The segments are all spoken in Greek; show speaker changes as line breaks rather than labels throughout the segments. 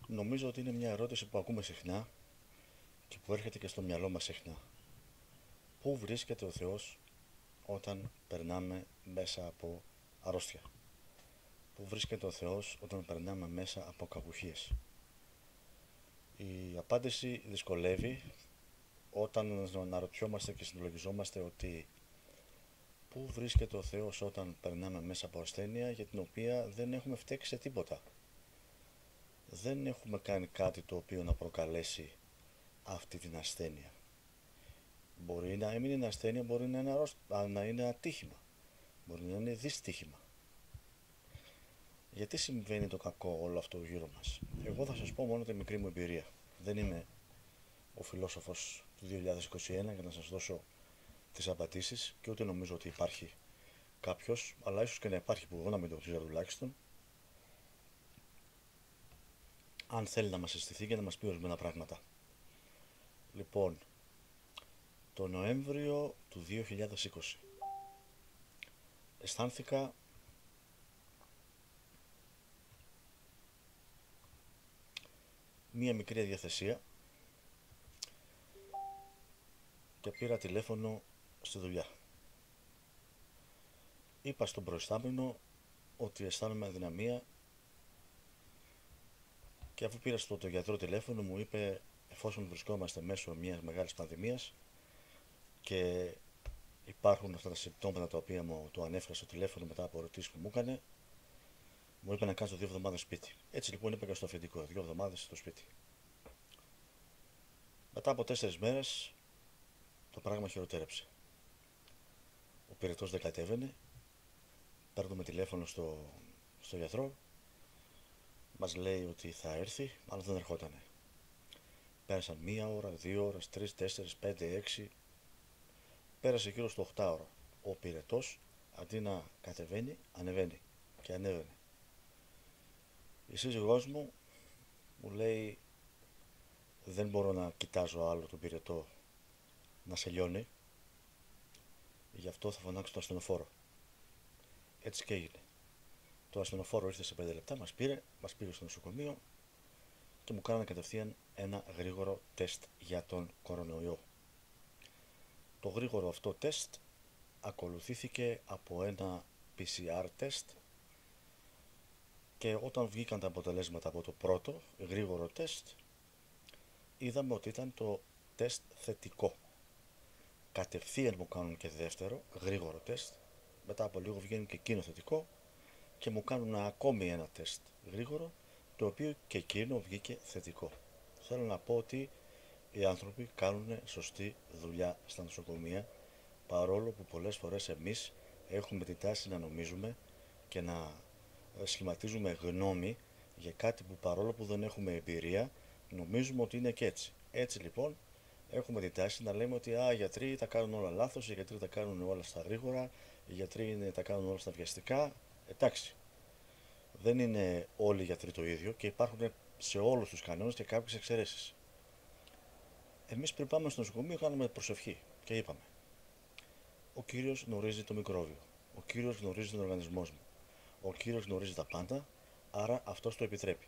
Νομίζω ότι είναι μια ερώτηση που ακούμε συχνά και που έρχεται και στο μυαλό μας συχνά. Πού βρίσκεται ο Θεός όταν περνάμε μέσα από αρρώστια? Πού βρίσκεται ο Θεός όταν περνάμε μέσα από κακουχίες? Η απάντηση δυσκολεύει όταν αναρωτιόμαστε και συλλογιζόμαστε ότι πού βρίσκεται ο Θεός όταν περνάμε μέσα από ασθένεια για την οποία δεν έχουμε φταίξει σε τίποτα. Δεν έχουμε κάνει κάτι το οποίο να προκαλέσει αυτή την ασθένεια. Μπορεί να μην είναι ασθένεια, μπορεί να είναι ατύχημα, μπορεί να είναι δυστύχημα. Γιατί συμβαίνει το κακό όλο αυτό γύρω μας? Εγώ θα σας πω μόνο τη μικρή μου εμπειρία. Δεν είμαι ο φιλόσοφος του 2021 για να σας δώσω τις απαντήσεις και ούτε νομίζω ότι υπάρχει κάποιος, αλλά ίσως και να υπάρχει που εγώ να μην το ξέρω τουλάχιστον, αν θέλει να μας συστηθεί και να μας πει ορισμένα πράγματα. Λοιπόν, το Νοέμβριο του 2020 αισθάνθηκα μία μικρή αδιαθεσία και πήρα τηλέφωνο στη δουλειά. Είπα στον προϊστάμενο ότι αισθάνομαι αδυναμία και αφού πήρα στο γιατρό τηλέφωνο μου είπε, εφόσον βρισκόμαστε μέσω μιας μεγάλης πανδημίας και υπάρχουν αυτά τα συμπτώματα τα οποία μου το ανέφερα στο τηλέφωνο μετά από ερωτήσεις που μου έκανε, μου είπε να κάτσω 2 εβδομάδες σπίτι. Έτσι λοιπόν είπα και στο αφεντικό, 2 εβδομάδες στο σπίτι. Μετά από 4 μέρες το πράγμα χειροτέρεψε. Ο πυρετός δεν κατέβαινε, παίρνουμε τηλέφωνο στο γιατρό, μας λέει ότι θα έρθει, αλλά δεν ερχότανε. Πέρασαν 1 ώρα, 2 ώρες, 3, 4, 5, 6, πέρασε γύρω στο 8ωρο. Ο πυρετός αντί να κατεβαίνει, ανεβαίνει και ανέβαινε. Η σύζυγός μου μου λέει δεν μπορώ να κοιτάζω άλλο τον πυρετό να σε λιώνει, γι' αυτό θα φωνάξω το ασθενοφόρο. Έτσι και έγινε. Το ασθενοφόρο ήρθε σε 5 λεπτά, μας πήγε στο νοσοκομείο και μου κάνανε κατευθείαν ένα γρήγορο τεστ για τον κορονοϊό. Το γρήγορο αυτό τεστ ακολουθήθηκε από ένα PCR τεστ και όταν βγήκαν τα αποτελέσματα από το πρώτο γρήγορο τεστ είδαμε ότι ήταν το τεστ θετικό. Κατευθείαν μου κάνουν και δεύτερο γρήγορο τεστ, μετά από λίγο βγαίνει και εκείνο θετικό και μου κάνουν ακόμη ένα τεστ γρήγορο, το οποίο και εκείνο βγήκε θετικό. Θέλω να πω ότι οι άνθρωποι κάνουν σωστή δουλειά στα νοσοκομεία, παρόλο που πολλές φορές εμείς έχουμε την τάση να νομίζουμε και να σχηματίζουμε γνώμη για κάτι που παρόλο που δεν έχουμε εμπειρία νομίζουμε ότι είναι και έτσι. Έτσι λοιπόν έχουμε την τάση να λέμε ότι οι γιατροί τα κάνουν όλα λάθος, οι γιατροί τα κάνουν όλα στα γρήγορα, οι γιατροί τα κάνουν όλα στα βιαστικά. Εντάξει, δεν είναι όλοι οι γιατροί το ίδιο και υπάρχουν σε όλους τους κανόνες και κάποιες εξαιρέσεις. Εμείς πριν πάμε στο νοσοκομείο κάνουμε προσευχή και είπαμε ο Κύριος γνωρίζει το μικρόβιο, ο Κύριος γνωρίζει τον οργανισμό μου, ο Κύριος γνωρίζει τα πάντα, άρα αυτός το επιτρέπει.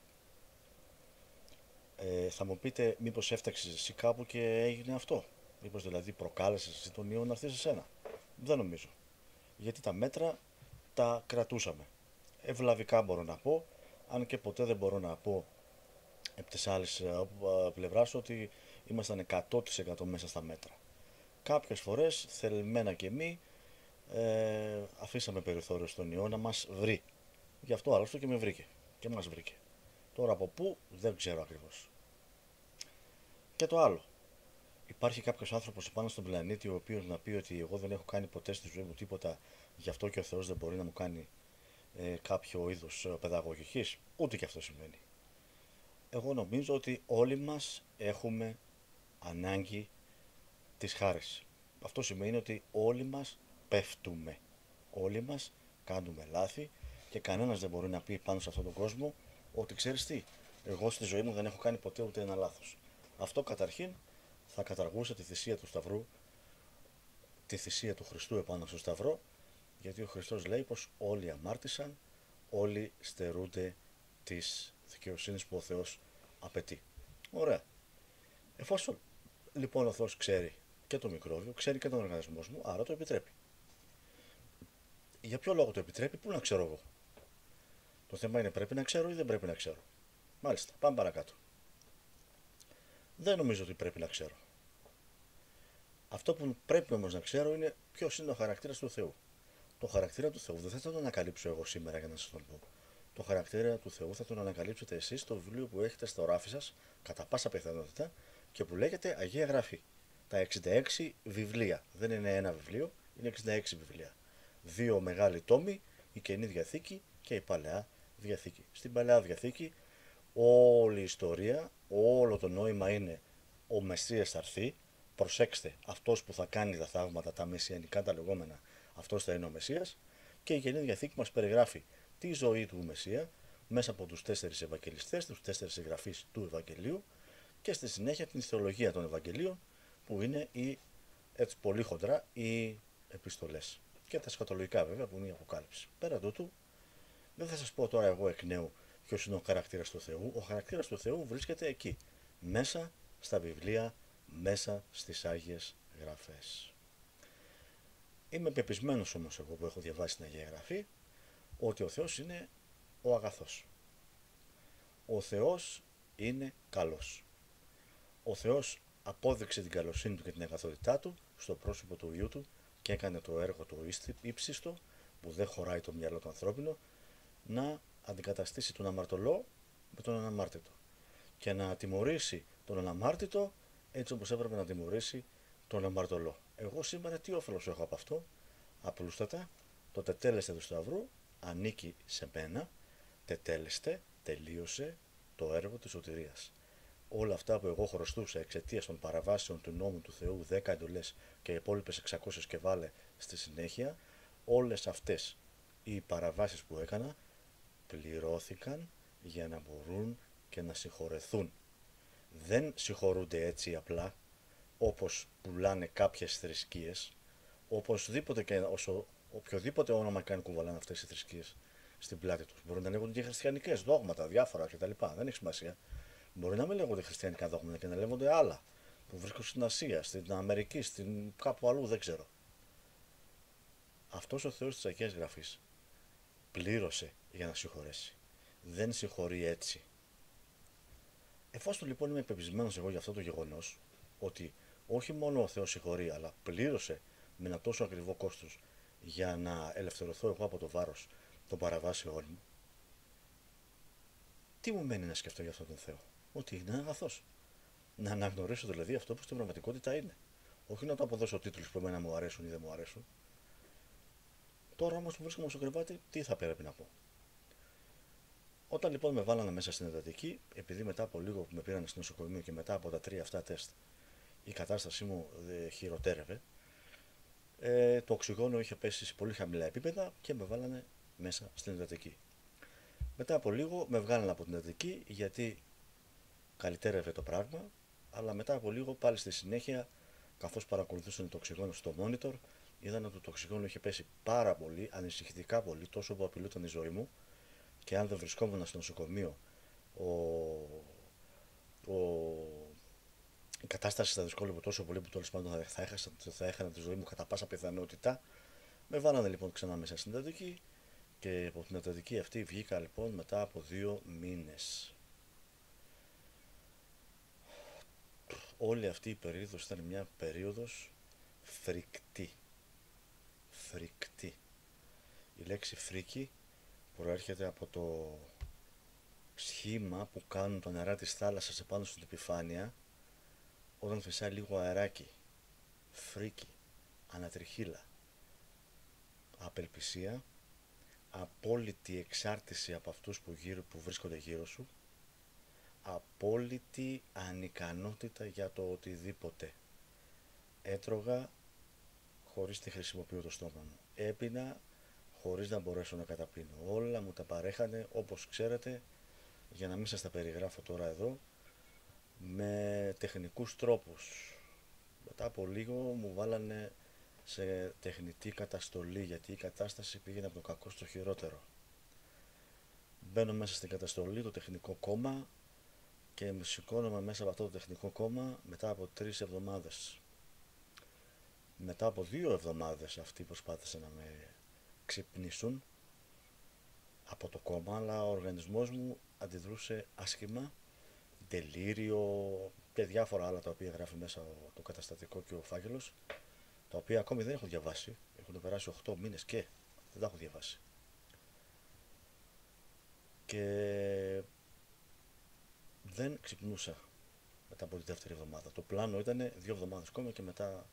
Θα μου πείτε μήπως έφταξες εσύ κάπου και έγινε αυτό, μήπως δηλαδή προκάλεσες εσύ τον ιό να έρθει σε σένα? Δεν νομίζω, γιατί τα μέτρα τα κρατούσαμε. Ευλαβικά μπορώ να πω, αν και ποτέ δεν μπορώ να πω από τις άλλες πλευράς ότι ήμασταν 100% μέσα στα μέτρα. Κάποιες φορές, θελμένα και μη, αφήσαμε περιθώριο στον ιό να μας βρει. Γι' αυτό άλλωστε και με βρήκε και μας βρήκε. Τώρα από πού δεν ξέρω ακριβώς. Και το άλλο. Υπάρχει κάποιος άνθρωπος επάνω στον πλανήτη ο οποίος να πει ότι εγώ δεν έχω κάνει ποτέ στη ζωή μου τίποτα, γι' αυτό και ο Θεός δεν μπορεί να μου κάνει κάποιο είδους παιδαγωγικής? Ούτε και αυτό συμβαίνει. Εγώ νομίζω ότι όλοι μας έχουμε ανάγκη της χάρης. Αυτό σημαίνει ότι όλοι μας πέφτουμε. Όλοι μας κάνουμε λάθη και κανένας δεν μπορεί να πει πάνω σε αυτόν τον κόσμο ότι ξέρεις τι, εγώ στη ζωή μου δεν έχω κάνει ποτέ ούτε ένα λάθος. Αυτό καταρχήν θα καταργούσε τη θυσία του Σταυρού, τη θυσία του Χριστού επάνω στο Σταυρό, γιατί ο Χριστός λέει πως όλοι αμάρτησαν, όλοι στερούνται της δικαιοσύνης που ο Θεός απαιτεί. Ωραία. Εφόσον λοιπόν ο Θεός ξέρει και το μικρόβιο, ξέρει και τον οργανισμό μου, άρα το επιτρέπει. Για ποιο λόγο το επιτρέπει, πού να ξέρω εγώ. Το θέμα είναι πρέπει να ξέρω ή δεν πρέπει να ξέρω. Μάλιστα, πάμε παρακάτω. Δεν νομίζω ότι πρέπει να ξέρω. Αυτό που πρέπει όμως να ξέρω είναι ποιος είναι ο χαρακτήρας του Θεού. Το χαρακτήρα του Θεού δεν θα τον ανακαλύψω εγώ σήμερα για να σας τον πω. Το χαρακτήρα του Θεού θα τον ανακαλύψετε εσείς στο βιβλίο που έχετε στο ράφι σας, κατά πάσα πιθανότητα, και που λέγεται Αγία Γραφή. Τα 66 βιβλία. Δεν είναι ένα βιβλίο, είναι 66 βιβλία. Δύο μεγάλοι τόμοι, η Καινή Διαθήκη και η Παλαιά Διαθήκη. Στην Παλαιά Διαθήκη όλη η ιστορία, όλο το νόημα είναι ο Μεσσίας θα έρθει. Προσέξτε, αυτός που θα κάνει τα θαύματα, τα μεσιανικά τα λεγόμενα, αυτός θα είναι ο Μεσσίας. Και η Καινή Διαθήκη μας περιγράφει τη ζωή του Μεσσία μέσα από τους 4 Ευαγγελιστές, τους 4 συγγραφείς του Ευαγγελίου και στη συνέχεια την θεολογία των Ευαγγελίων που είναι έτσι πολύ χοντρά οι επιστολές. Και τα σχατολογικά βέβαια που είναι η Αποκάλυψη. Πέρα τούτου, δεν θα σας πω τώρα εγώ εκ νέου ποιος είναι ο χαρακτήρας του Θεού. Ο χαρακτήρας του Θεού βρίσκεται εκεί, μέσα στα βιβλία, μέσα στις Άγιες Γραφές. Είμαι πεπισμένος όμως εγώ που έχω διαβάσει την Αγία Γραφή ότι ο Θεός είναι ο αγαθός. Ο Θεός είναι καλός. Ο Θεός απόδειξε την καλοσύνη του και την αγαθότητά του στο πρόσωπο του Υιού του και έκανε το έργο του ύψιστο που δεν χωράει το μυαλό του ανθρώπινο να αντικαταστήσει τον αμαρτωλό με τον αναμάρτητο και να τιμωρήσει τον αναμάρτητο έτσι όπως έπρεπε να τιμωρήσει τον αμαρτωλό. Εγώ σήμερα τι όφελος έχω από αυτό? Απλούστατα, το τετέλεστε του Σταυρού ανήκει σε μένα, τετέλεστε, τελείωσε το έργο της σωτηρίας. Όλα αυτά που εγώ χρωστούσα εξαιτίας των παραβάσεων του νόμου του Θεού, 10 εντολές και οι υπόλοιπες 600 και βάλε στη συνέχεια, όλες αυτές οι παραβάσεις που έκανα πληρώθηκαν για να μπορούν και να συγχωρεθούν. Δεν συγχωρούνται έτσι απλά, όπως πουλάνε κάποιες θρησκείες, οπωσδήποτε και οποιοδήποτε όνομα και αν κουβαλάνε αυτές οι θρησκείες στην πλάτη τους. Μπορεί να λέγονται και χριστιανικές δόγματα, διάφορα κτλ. Δεν έχει σημασία. Μπορεί να μην λέγονται χριστιανικά δόγματα και να λέγονται άλλα που βρίσκονται στην Ασία, στην Αμερική, στην κάπου αλλού, δεν ξέρω. Αυτός ο Θεός της Αγίας Γραφής πλήρωσε για να συγχωρέσει. Δεν συγχωρεί έτσι. Εφόσον λοιπόν είμαι πεπισμένος εγώ για αυτό το γεγονός, ότι όχι μόνο ο Θεός συγχωρεί, αλλά πλήρωσε με ένα τόσο ακριβό κόστος για να ελευθερωθώ εγώ από το βάρος των παραβάσεών μου, τι μου μένει να σκεφτώ για αυτόν τον Θεό? Ότι είναι αγαθός. Να αναγνωρίσω δηλαδή αυτό που στην πραγματικότητα είναι. Όχι να το αποδώσω τίτλους που εμένα μου αρέσουν ή δεν μου αρέσουν. Τώρα όμως που βρίσκομαι στο κρεβάτι, τι θα πρέπει να πω? Όταν λοιπόν με βάλανε μέσα στην εντατική, επειδή μετά από λίγο που με πήραν στο νοσοκομείο και μετά από τα 3 αυτά τεστ η κατάστασή μου χειροτέρευε, το οξυγόνο είχε πέσει σε πολύ χαμηλά επίπεδα και με βάλανε μέσα στην εντατική. Μετά από λίγο με βγάλανε από την εντατική γιατί καλυτέρευε το πράγμα, αλλά μετά από λίγο πάλι στη συνέχεια, καθώς παρακολουθούσαν το οξυγόνο στο monitor, είδαν ότι το οξυγόνο είχε πέσει πάρα πολύ, ανησυχητικά πολύ, τόσο που απειλούταν η ζωή μου και αν δεν βρισκόμουν στο νοσοκομείο η κατάσταση θα δυσκόλευε τόσο πολύ που τέλος πάντων θα έχανα τη ζωή μου κατά πάσα πιθανότητα. Με βάλανε λοιπόν ξανά μέσα στην εντατική και από την εντατική αυτή βγήκα λοιπόν μετά από 2 μήνες. Όλη αυτή η περίοδος ήταν μια περίοδος φρικτή. Φρικτή. Η λέξη φρίκη προέρχεται από το σχήμα που κάνουν τα νερά της θάλασσας επάνω στην επιφάνεια όταν φυσάει λίγο αεράκι. Φρίκη, ανατριχύλα, απελπισία, απόλυτη εξάρτηση από αυτούς που βρίσκονται γύρω σου, απόλυτη ανικανότητα για το οτιδήποτε. Έτρωγα χωρίς να χρησιμοποιώ το στόμα μου. Έπινα χωρίς να μπορέσω να καταπίνω. Όλα μου τα παρέχανε όπως ξέρετε, για να μην σας τα περιγράφω τώρα εδώ, με τεχνικούς τρόπους. Μετά από λίγο μου βάλανε σε τεχνητή καταστολή γιατί η κατάσταση πήγαινε από το κακό στο χειρότερο. Μπαίνω μέσα στην καταστολή, το τεχνικό κόμμα, και σηκώνομαι μέσα από αυτό το τεχνικό κόμμα μετά από 3 εβδομάδες. Μετά από 2 εβδομάδες αυτοί προσπάθησαν να με ξυπνήσουν από το κόμμα, αλλά ο οργανισμός μου αντιδρούσε άσχημα, τελείριο και διάφορα άλλα τα οποία γράφει μέσα το καταστατικό και ο φάκελος, τα οποία ακόμη δεν έχω διαβάσει. Έχουν περάσει 8 μήνες και δεν τα έχω διαβάσει. Και δεν ξυπνούσα μετά από τη δεύτερη εβδομάδα. Το πλάνο ήταν 2 εβδομάδες ακόμα και μετά.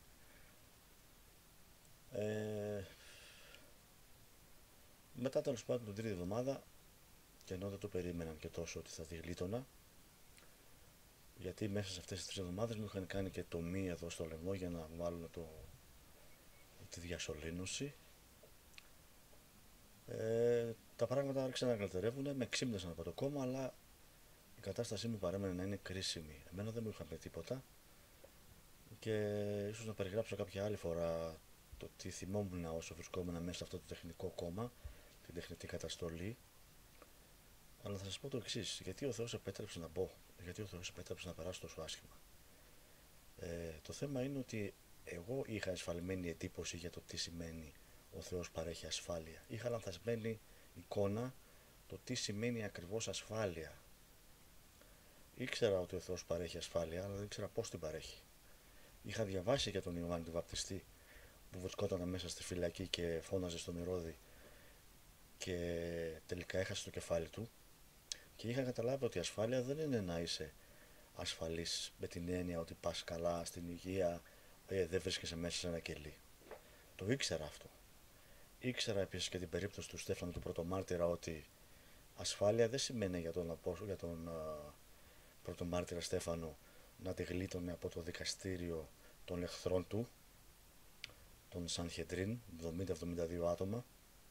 Μετά τέλος πάντων την τρίτη εβδομάδα, και ενώ δεν το περίμεναν και τόσο ότι θα τη γλίτωνα, γιατί μέσα σε αυτές τις 3 εβδομάδες μου είχαν κάνει και τομή εδώ στο λαιμό για να βάλουν τη διασωλήνωση. Τα πράγματα άρχισαν να καλυτερεύουν, με ξύπνησαν από το κόμμα, αλλά η κατάστασή μου παρέμενε να είναι κρίσιμη. Εμένα δεν μου είχαν πει τίποτα και ίσως να περιγράψω κάποια άλλη φορά το τι θυμόμουν όσο βρισκόμουν μέσα σε αυτό το τεχνικό κόμμα, την τεχνητή καταστολή. Αλλά θα σας πω το εξής: γιατί ο Θεός επέτρεψε να μπω, γιατί ο Θεός επέτρεψε να περάσω τόσο άσχημα. Το θέμα είναι ότι εγώ είχα ασφαλμένη εντύπωση για το τι σημαίνει ο Θεός παρέχει ασφάλεια. Είχα λανθασμένη εικόνα το τι σημαίνει ακριβώς ασφάλεια. Ήξερα ότι ο Θεός παρέχει ασφάλεια, αλλά δεν ήξερα πώς την παρέχει. Είχα διαβάσει για τον Ιωάννη τον Βαπτιστή που βρισκόταν μέσα στη φυλακή και φώναζε στον Ηρώδη και τελικά έχασε το κεφάλι του, και είχα καταλάβει ότι η ασφάλεια δεν είναι να είσαι ασφαλής με την έννοια ότι πας καλά στην υγεία, δεν βρίσκεσαι μέσα σε ένα κελί. Το ήξερα αυτό. Ήξερα επίσης και την περίπτωση του Στέφανου του Πρωτομάρτυρα, ότι ασφάλεια δεν σημαίνει για τον Πρωτομάρτυρα Στέφανο να τη γλίτωνε από το δικαστήριο των εχθρών του, τον Σανχεδρίν, 70-72 άτομα,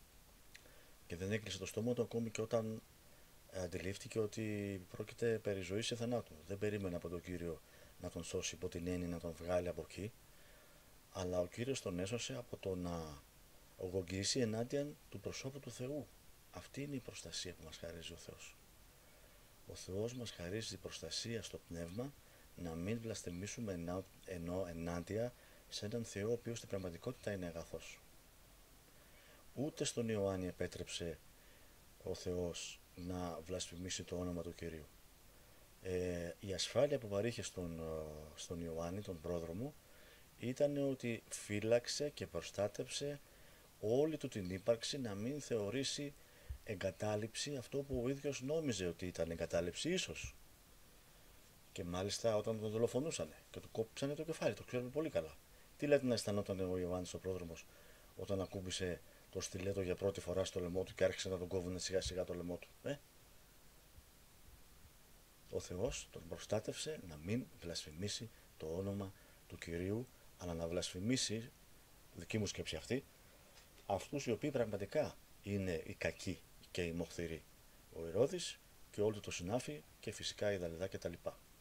και δεν έκλεισε το στόμα του ακόμη και όταν αντιλήφθηκε ότι πρόκειται περί ζωής ή θανάτου. Δεν περίμενε από τον Κύριο να τον σώσει υπό την έννοια να τον βγάλει από εκεί, αλλά ο Κύριος τον έσωσε από το να ογγογγίσει ενάντια του προσώπου του Θεού. Αυτή είναι η προστασία που μας χαρίζει ο Θεός. Ο Θεός μας χαρίζει προστασία στο πνεύμα, να μην βλασφημίσουμε ενάντια σε έναν Θεό ο οποίος στην πραγματικότητα είναι αγαθός. Ούτε στον Ιωάννη επέτρεψε ο Θεός να βλασφημίσει το όνομα του Κυρίου. Η ασφάλεια που παρήχε στον Ιωάννη, τον πρόδρομο, ήταν ότι φύλαξε και προστάτεψε όλη του την ύπαρξη να μην θεωρήσει εγκατάλειψη αυτό που ο ίδιος νόμιζε ότι ήταν εγκατάλειψη ίσως. Και μάλιστα όταν τον δολοφονούσανε και του κόψανε το κεφάλι, το ξέρουμε πολύ καλά. Τι λέτε να αισθανόταν ο Ιωάννης ο πρόδρομος όταν ακούμπησε το στιλέτο για πρώτη φορά στο λαιμό του και άρχισε να τον κόβουνε σιγά σιγά το λαιμό του. Ο Θεός τον προστάτευσε να μην βλασφημίσει το όνομα του Κυρίου, αλλά να βλασφημίσει, δική μου σκέψη αυτή, αυτούς οι οποίοι πραγματικά είναι οι κακοί και οι μοχθηροί. Ο Ηρώδης και όλο το συνάφι και φυσικά η Δαλιδά κτλ.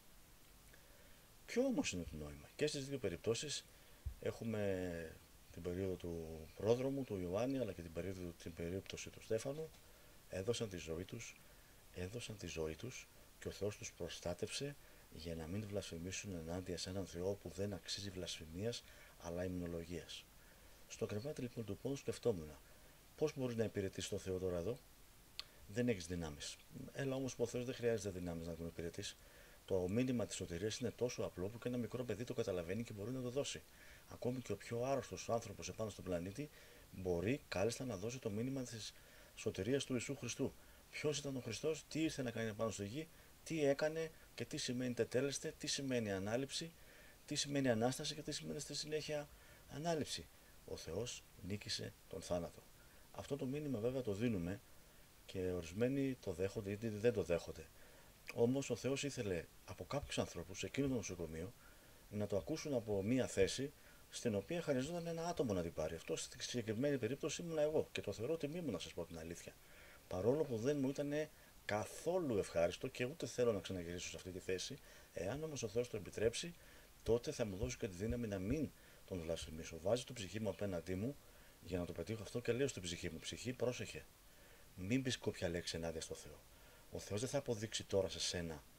Ποιο όμως είναι το νόημα? Και στις δύο περιπτώσεις έχουμε την περίοδο του πρόδρομου, του Ιωάννη, αλλά και την περίπτωση του Στέφανου. Έδωσαν τη ζωή τους και ο Θεός τους προστάτευσε για να μην βλασφημίσουν ενάντια σε έναν Θεό που δεν αξίζει βλασφημίας αλλά υμνολογίας. Στο κρεβάτι λοιπόν του πόνου σκεφτόμουν, πώς μπορείς να υπηρετήσεις τον Θεό τώρα εδώ? Δεν έχεις δυνάμεις. Έλα όμως που ο Θεός δεν χρειάζεται δυνάμεις να τον υπηρετείς. Το μήνυμα της σωτηρίας είναι τόσο απλό που και ένα μικρό παιδί το καταλαβαίνει και μπορεί να το δώσει. Ακόμη και ο πιο άρρωστος άνθρωπος επάνω στον πλανήτη μπορεί κάλλιστα να δώσει το μήνυμα της σωτηρίας του Ιησού Χριστού. Ποιος ήταν ο Χριστός, τι ήρθε να κάνει πάνω στη γη, τι έκανε και τι σημαίνει τετέλεστε, τι σημαίνει ανάληψη, τι σημαίνει ανάσταση και τι σημαίνει στη συνέχεια ανάληψη. Ο Θεός νίκησε τον θάνατο. Αυτό το μήνυμα βέβαια το δίνουμε και ορισμένοι το δέχονται ή δεν το δέχονται. Όμως ο Θεός ήθελε από κάποιους ανθρώπους σε εκείνο το νοσοκομείο να το ακούσουν από μία θέση στην οποία χαριζόταν ένα άτομο να την πάρει. Αυτό στη συγκεκριμένη περίπτωση ήμουν εγώ και το θεωρώ τιμή μου, να σας πω την αλήθεια. Παρόλο που δεν μου ήταν καθόλου ευχάριστο και ούτε θέλω να ξαναγυρίσω σε αυτή τη θέση, εάν όμως ο Θεός το επιτρέψει, τότε θα μου δώσει και τη δύναμη να μην τον βλασφημίσω. Βάζει την ψυχή μου απέναντί μου για να το πετύχω αυτό και λέω στην ψυχή μου: ψυχή, πρόσεχε. Μην πεις κόποια λέξη ενάντια στο Θεό. Ο Θεός δεν θα αποδείξει τώρα σε σένα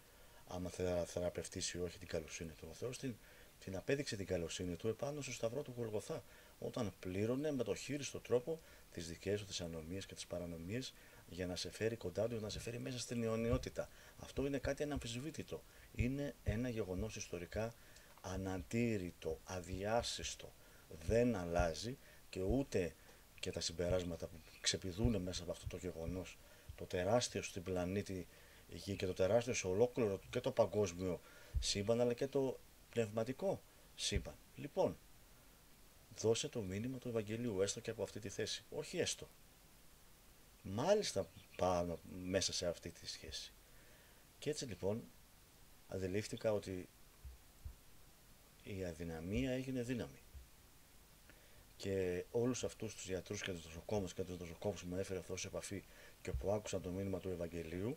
άμα θα θεραπευτήσει ή όχι την καλοσύνη του. Ο Θεός την απέδειξε την καλοσύνη του επάνω στο σταυρό του Γολγοθά, όταν πλήρωνε με το χείριστο τρόπο τις δικές του τις ανομίες και τις παρανομίες για να σε φέρει κοντά του, να σε φέρει μέσα στην αιωνιότητα. Αυτό είναι κάτι αναμφισβήτητο. Είναι ένα γεγονός ιστορικά αναντήρητο, αδιάσυστο. Δεν αλλάζει και ούτε και τα συμπεράσματα που ξεπηδούν μέσα από αυτό το γεγονός, το τεράστιο στην πλανήτη Γη και το τεράστιο σε ολόκληρο και το παγκόσμιο σύμπαν, αλλά και το πνευματικό σύμπαν. Λοιπόν, δώσε το μήνυμα του Ευαγγελίου, έστω και από αυτή τη θέση. Όχι έστω. Μάλιστα πάνω μέσα σε αυτή τη σχέση. Και έτσι λοιπόν αντιλήφθηκα ότι η αδυναμία έγινε δύναμη. Και όλους αυτούς τους γιατρούς και τους νοσοκόμους και τους νοσοκόμους που με έφερε αυτό σε επαφή και που άκουσαν το μήνυμα του Ευαγγελίου,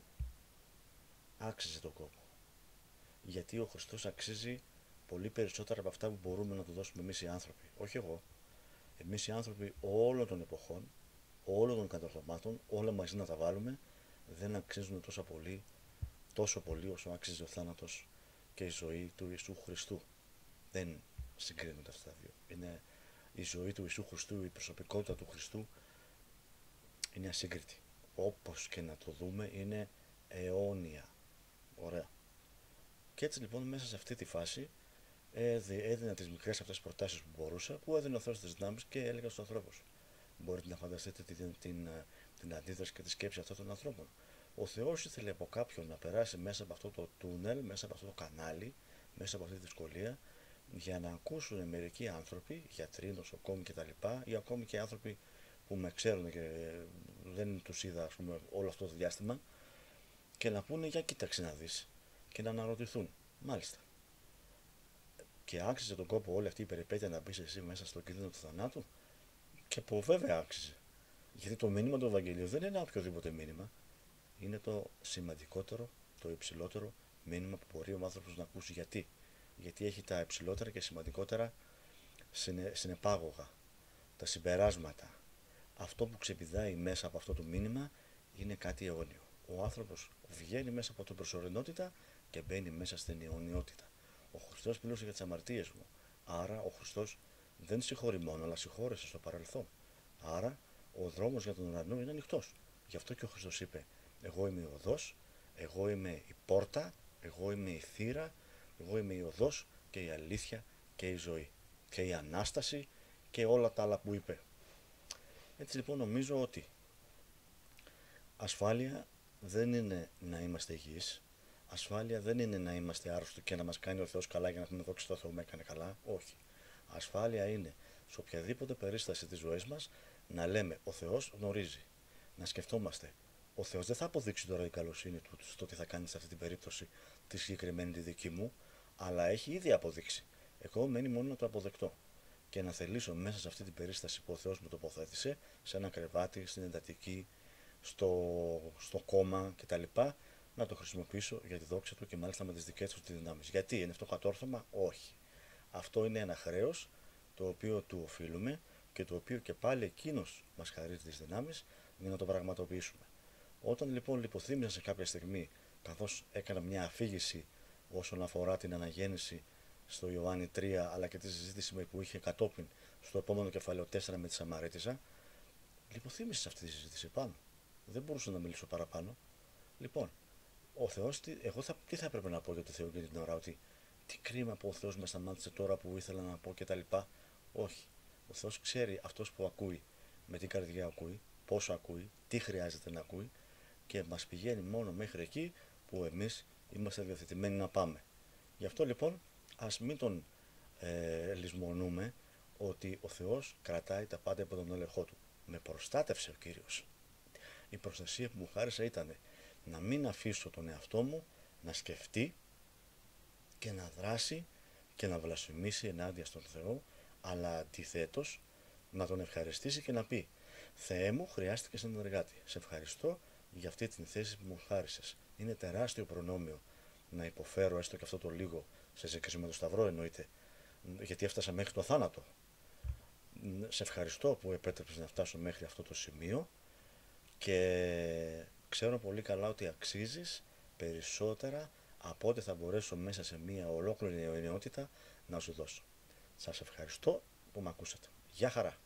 άξιζε τον κόπο. Γιατί ο Χριστός αξίζει πολύ περισσότερα από αυτά που μπορούμε να του δώσουμε εμείς οι άνθρωποι. Όχι εγώ. Εμείς οι άνθρωποι όλων των εποχών, όλων των κατορθωμάτων, όλα μαζί να τα βάλουμε, δεν αξίζουν τόσο πολύ όσο άξιζε ο θάνατος και η ζωή του Ιησού Χριστού. Δεν συγκρίνονται αυτά τα δύο. Είναι η ζωή του Ιησού Χριστού, η προσωπικότητα του Χριστού είναι ασύγκριτη. Όπως και να το δούμε, είναι αιώνια. Ωραία. Και έτσι λοιπόν μέσα σε αυτή τη φάση έδινα τις μικρές αυτές προτάσεις που μπορούσα, που έδινε ο Θεός τις δυνάμεις και έλεγα στους ανθρώπους. Μπορείτε να φανταστείτε την αντίδραση και τη σκέψη αυτών των ανθρώπων. Ο Θεός ήθελε από κάποιον να περάσει μέσα από αυτό το τούνελ, μέσα από αυτό το κανάλι, μέσα από αυτή τη δυσκολία, για να ακούσουν μερικοί άνθρωποι, γιατροί, νοσοκόμοι κτλ., ή ακόμη και άνθρωποι που με ξέρουν και δεν τους είδα, ας πούμε, όλο αυτό το διάστημα, και να πούνε για κοίταξε να δεις και να αναρωτηθούν. Μάλιστα. Και άξιζε τον κόπο όλη αυτή η περιπέτεια να μπεις εσύ μέσα στο κίνδυνο του θανάτου? Και που βέβαια άξιζε. Γιατί το μήνυμα του Ευαγγελίου δεν είναι ένα οποιοδήποτε μήνυμα. Είναι το σημαντικότερο, το υψηλότερο μήνυμα που μπορεί ο άνθρωπος να ακούσει. Γιατί έχει τα υψηλότερα και σημαντικότερα συνεπάγωγα, τα συμπεράσματα. Αυτό που ξεπηδάει μέσα από αυτό το μήνυμα είναι κάτι αιώνιο. Ο άνθρωπος βγαίνει μέσα από την προσωρινότητα και μπαίνει μέσα στην αιωνιότητα. Ο Χριστός πλήρωσε για τις αμαρτίες μου. Άρα ο Χριστός δεν συγχωρεί μόνο, αλλά συγχώρεσε στο παρελθόν. Άρα ο δρόμος για τον ουρανό είναι ανοιχτός. Γι' αυτό και ο Χριστός είπε: εγώ είμαι η οδός, εγώ είμαι η πόρτα, εγώ είμαι η θύρα, εγώ είμαι η οδός και η αλήθεια και η ζωή. Και η Ανάσταση και όλα τα άλλα που είπε. Έτσι λοιπόν νομίζω ότι ασφάλεια δεν είναι να είμαστε υγιείς. Ασφάλεια δεν είναι να είμαστε άρρωστοι και να μας κάνει ο Θεός καλά για να πούμε δόξα τω Θεώ, με έκανε καλά. Όχι. Ασφάλεια είναι σε οποιαδήποτε περίσταση της ζωής μας να λέμε ο Θεός γνωρίζει. Να σκεφτόμαστε ο Θεός δεν θα αποδείξει τώρα η καλοσύνη του στο τι θα κάνει σε αυτή την περίπτωση τη συγκεκριμένη τη δική μου, αλλά έχει ήδη αποδείξει. Εγώ μένει μόνο να το αποδεκτώ και να θελήσω μέσα σε αυτή την περίσταση που ο Θεός μου τοποθέτησε, σε ένα κρεβάτι, στην εντατική, στο κόμμα κτλ., να το χρησιμοποιήσω για τη δόξα του και μάλιστα με τις δικές του τις δυνάμεις. Γιατί είναι αυτό κατόρθωμα? Όχι. Αυτό είναι ένα χρέος το οποίο του οφείλουμε και το οποίο και πάλι εκείνος μας χαρίζει τις δυνάμεις για να το πραγματοποιήσουμε. Όταν λοιπόν λιποθύμησα σε κάποια στιγμή, καθώς έκανα μια αφήγηση όσον αφορά την αναγέννηση στο Ιωάννη 3, αλλά και τη συζήτηση που είχε κατόπιν στο επόμενο κεφάλαιο 4 με τη Σαμαρίτισσα, λιποθύμησα σε αυτή τη συζήτηση πάνω. Δεν μπορούσα να μιλήσω παραπάνω. Λοιπόν, ο Θεός, τι θα έπρεπε να πω για το Θεό εκείνη την ώρα? Ότι τι κρίμα που ο Θεός με σταμάτησε τώρα που ήθελα να πω κτλ. Όχι. Ο Θεός ξέρει αυτός που ακούει, με τι καρδιά ακούει, πόσο ακούει, τι χρειάζεται να ακούει και μας πηγαίνει μόνο μέχρι εκεί που εμείς είμαστε διαθετημένοι να πάμε. Γι' αυτό λοιπόν ας μην τον λησμονούμε ότι ο Θεός κρατάει τα πάντα από τον έλεγχό του. Με προστάτευσε ο Κύριος. Η προστασία που μου χάρισε ήταν να μην αφήσω τον εαυτό μου να σκεφτεί και να δράσει και να βλασφημίσει ενάντια στον Θεό, αλλά αντιθέτως να τον ευχαριστήσει και να πει: Θεέ μου, χρειάστηκες έναν εργάτη. Σε ευχαριστώ για αυτή την θέση που μου χάρισες. Είναι τεράστιο προνόμιο να υποφέρω έστω και αυτό το λίγο, σε σύγκριση με το Σταυρό εννοείται, γιατί έφτασα μέχρι το θάνατο. Σε ευχαριστώ που επέτρεψες να φτάσω μέχρι αυτό το σημείο και ξέρω πολύ καλά ότι αξίζεις περισσότερα από ό,τι θα μπορέσω μέσα σε μια ολόκληρη ενότητα να σου δώσω. Σας ευχαριστώ που με ακούσατε. Γεια χαρά!